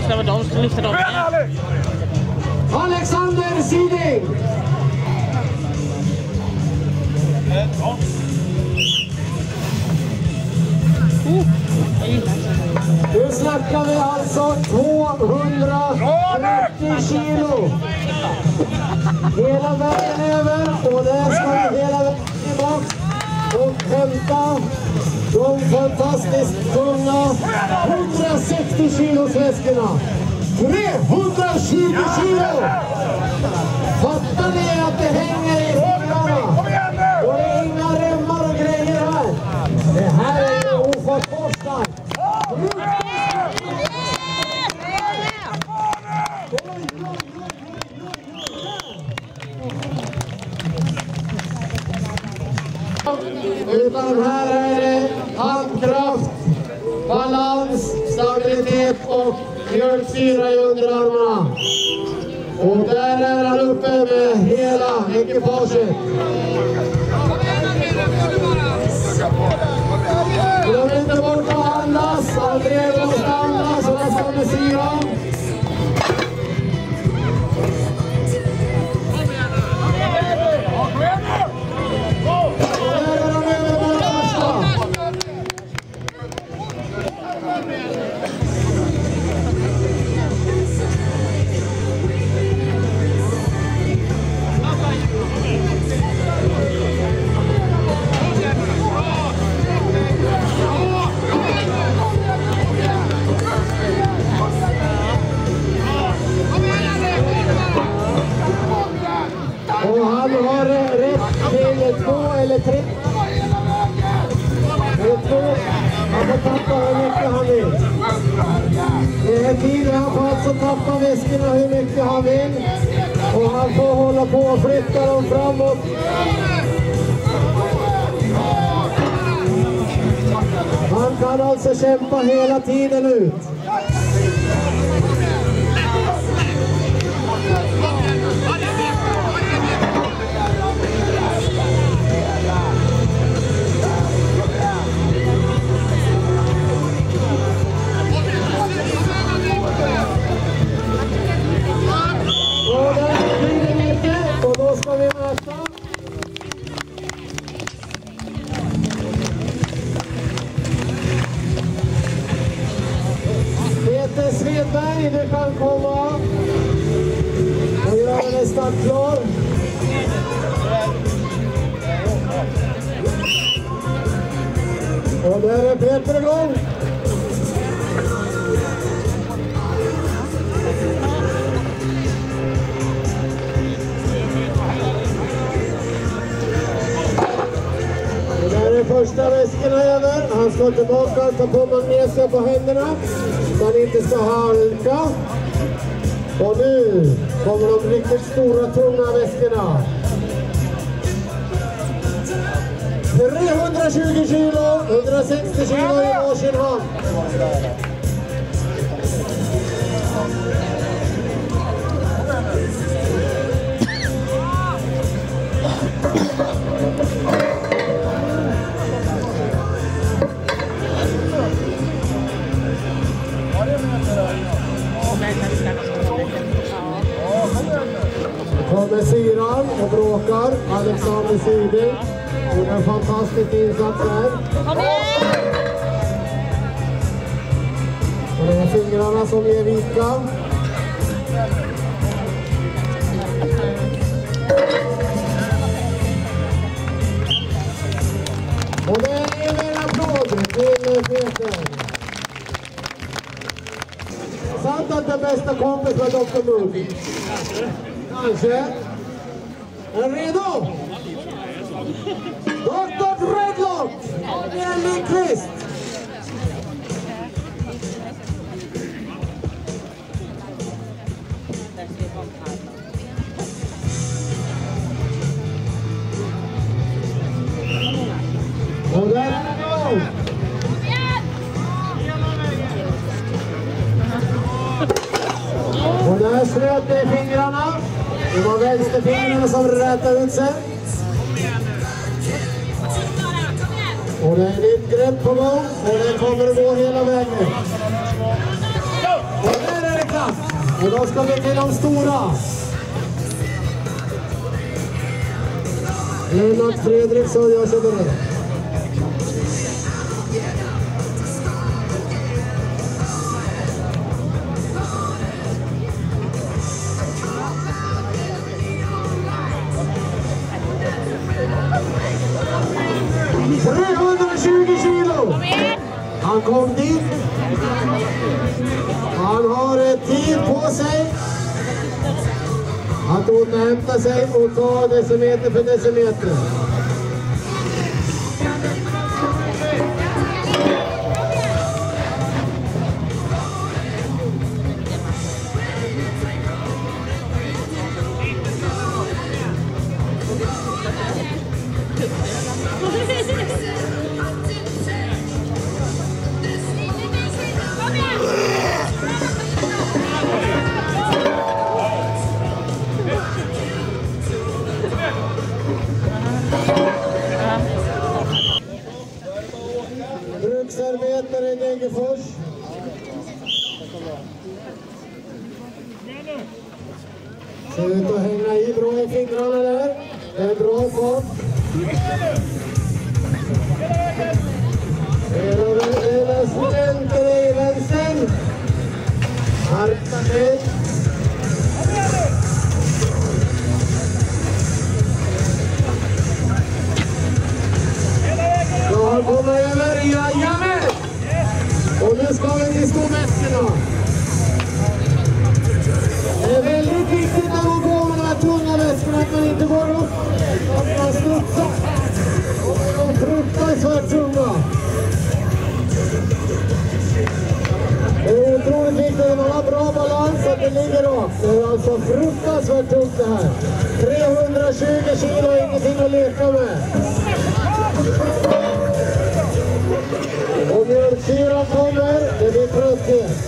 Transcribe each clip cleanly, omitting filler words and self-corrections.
det var de som lyfte dem med. Alexander Siding! Nu snackar vi alltså 230 kilo. Hela vägen över och där ska vi hela vägen tillbaka och hämta de fantastiskt tunga 160 kilos väskorna. 320 kilo! Fattar ni att det hänger i fingrarna? Och det är inga remmar och grejer här. Det här är ju ofattbart starkt. Utan här är det handkraft, balans, stabilitet och mjölksyra i underarmarna. Och där är han uppe med hela ekipaget. De är inte borta och andas. André måste andas och nästan med syra. Och han har rätt till 2 eller 3. Han får tappa hur mycket han vill. Det är tid han får alltså tappa väskorna hur mycket han vill. Och han får hålla på och flytta dem framåt. Han kan alltså kämpa hela tiden ut. Och där är tiden ute och då ska vi möta. Peter Svedberg, du kan komma och göra nästan klar. Och där är Peter igång. Första väskorna över. Han ska tillbaka och ta på magnesium på händerna så han inte ska halka. Och nu kommer de riktigt stora tunga väskorna. 320 kilo, 160 kilo i varsin hand. Kommer syran och bråkar. Alexander Siding gjorde en fantastisk insats här. Och det är fingrarna som ger vika. Och det är en applåd till Peter. Sant att det bästa kompis med Ockelbo. Kanske. Är redo? Dr. Redlock! Adrian Lindqvist! Och där är det. Och där slöt det i fingrarna. Det var vänsterfingrarna som rätade ut sig. Och det är nytt grepp på gång. Och det kommer att gå hela vägen. Och där är det Och då ska vi till de stora. Lennart Fredriksson gör sig beredd. Han kom dit. Han har tid på sig att återhämta sig och ta decimeter för decimeter. Bruksarbetare i Degerfors. Ser ut att hänga i bra i fingrarna där. Det är bra fart. Hela studenter i vänstern. Harkar ner. Ja, kommer över. Jajamän! Och nu ska vi till skomästarna. Det är väldigt viktigt när man går med de här tunga väskorna att man inte går upp. Att man studsar. Och de fruktansvärt tunga. Det är otroligt viktigt att man har bra balans så att det ligger rakt. Det är alltså fruktansvärt tungt det här. 320 kilo är ingenting att leka med. Och mjölksyran kommer, det blir trötthet.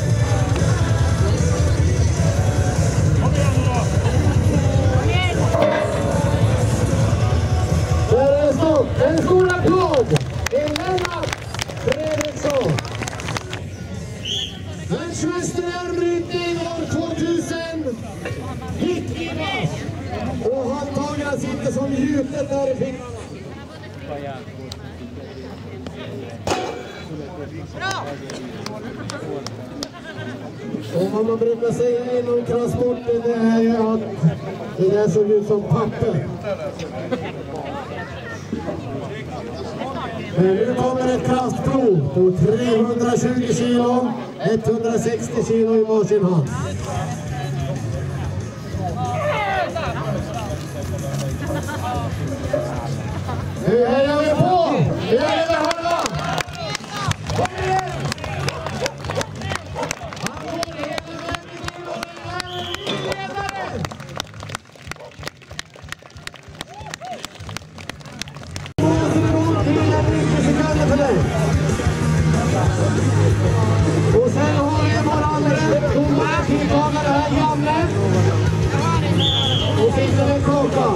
Där är det stopp. En stor applåd till Lennart Fredriksson. Världsmästare i armbrytning år 2000. Viktig match. Och handtagarna sitter som gjutet där i fingrarna. Och vad man brukar säga inom transporten det är ju att det där såg ut som papper. Men nu kommer ett kraftprov på 320 kilo, 160 kilo i varsin hand. Nu häller vi på! Nu häller vi halva! Kom igen! Och sen har vi vår andra domare tilltagare här, Janne. Och sitter med kaka.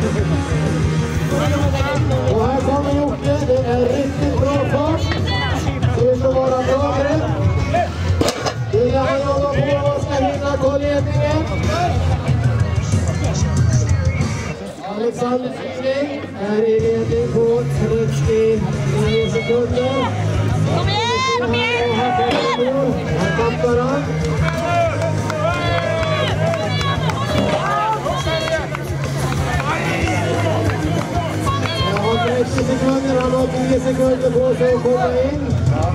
Och här kommer Jocke, det är riktigt bra fart. Det ska vara bra grepp. Det är här jag på och ska hinna ta ledningen. Alexander Fridling är i ledning på 39 sekunder. Kom igen, kom igen! Här tappar han. Han har 30 sekunder, han har 10 sekunder på sig att komma in.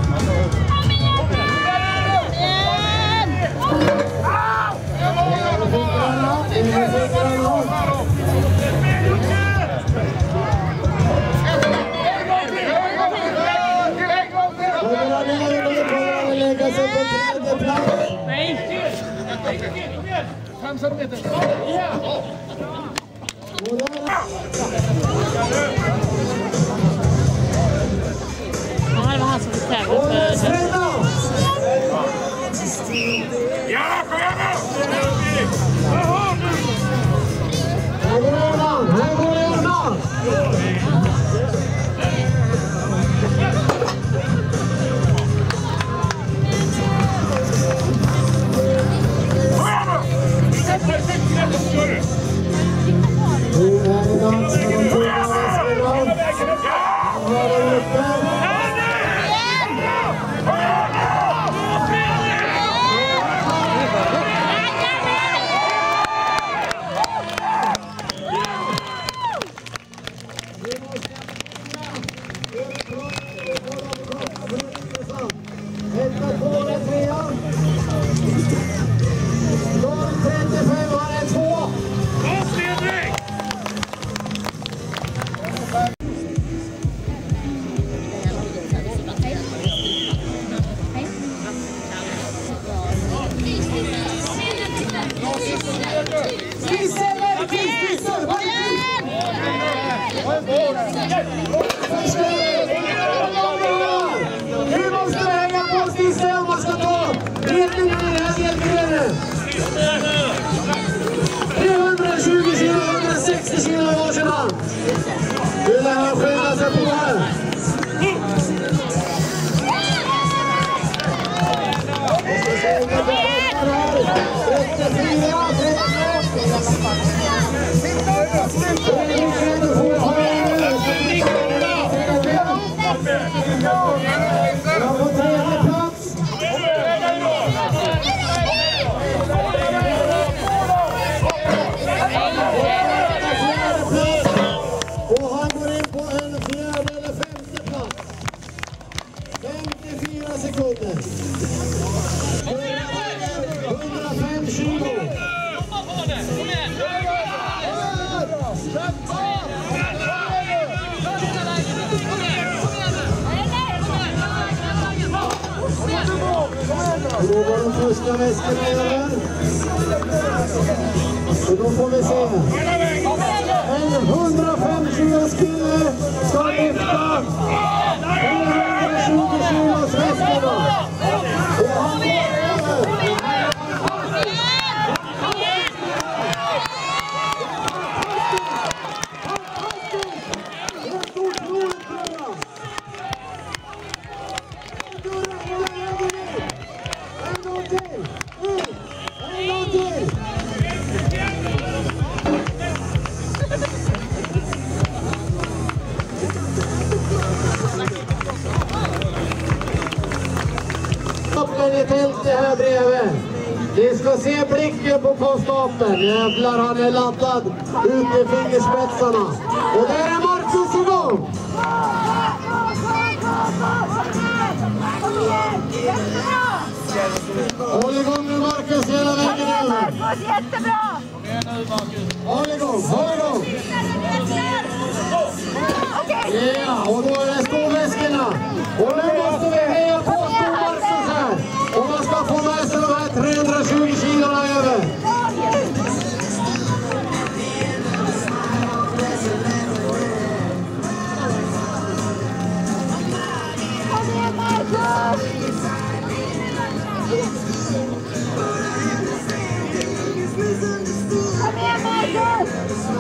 Ja, det var han som fick tävla för det. Ja, kom igen nu! Här går Erman! Kom igen nu! Nu måste vi hänga på sista om man ska ta ledningen i den här delgrenen. 320 kilo, 160 kilo i varsin hand. Nu lär han skynda sig på här. Och han går in på en fjärde eller femte plats. 54 sekunder. 105 kilo. Då var de första väskorna över. Och då får vi se. En 105 kilos kille ska lyfta 120 kilos väskorna. Och han går över. I tältet här bredvid. Ni ska se blicken på konstapeln. Jävlar, han är laddad ut i fingerspetsarna. Och där är Marcus igång. Håll igång nu Marcus hela vägen över. Jättebra! Håll igång, håll igång. Ja, och då är det skoväskorna. Och nu måste vi heja på stor Marcus här. Och man ska få med sig de här 320 kilorna över. Kom igen Marcus! Kom igen Marcus!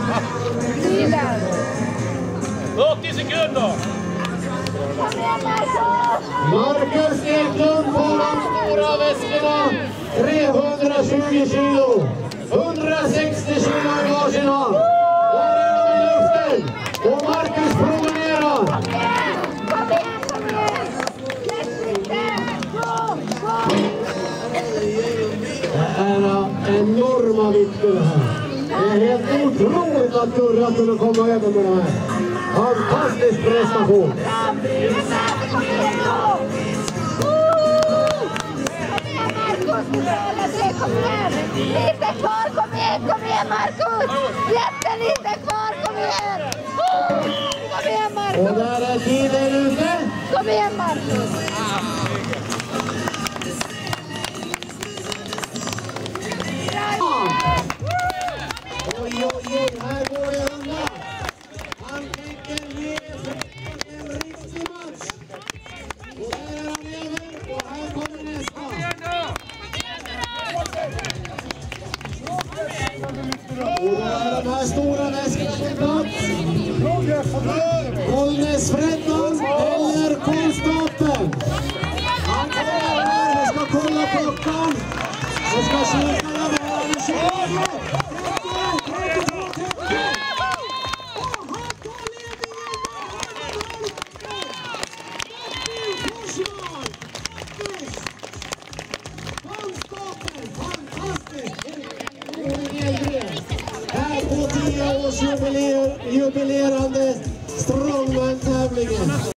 40 sekunder! Kom igen Marcus! Marcus Eklund på de stora väskorna. 320 kilo. 160 kilo i varsin hand. Där är de i luften. Och Marcus promenerar. Kom igen! Kom igen! Kom igen! Släpp inte! Gå! Gå! Det är enorma vikter det här. Det är helt otroligt att Gurra kunde komma över med de här. Fantastisk prestation. Kom igen Marcus! Kom igen! Lite kvar, kom igen Marcus! Släpp lite kvar, kom igen! Kom igen Marcus! Och där är tiden ute. Kom igen Marcus! Oj, här går det undan. Han tänker ge en riktig match. Och där är han över och här kommer nästa. Och där är de här stora väskorna på plats. Bollnäs-Freddan eller konstapeln. Han kommer här, vi ska kolla klockan. Vi ska kika över här. Här på 10 års jubilerande strongman-tävlingen.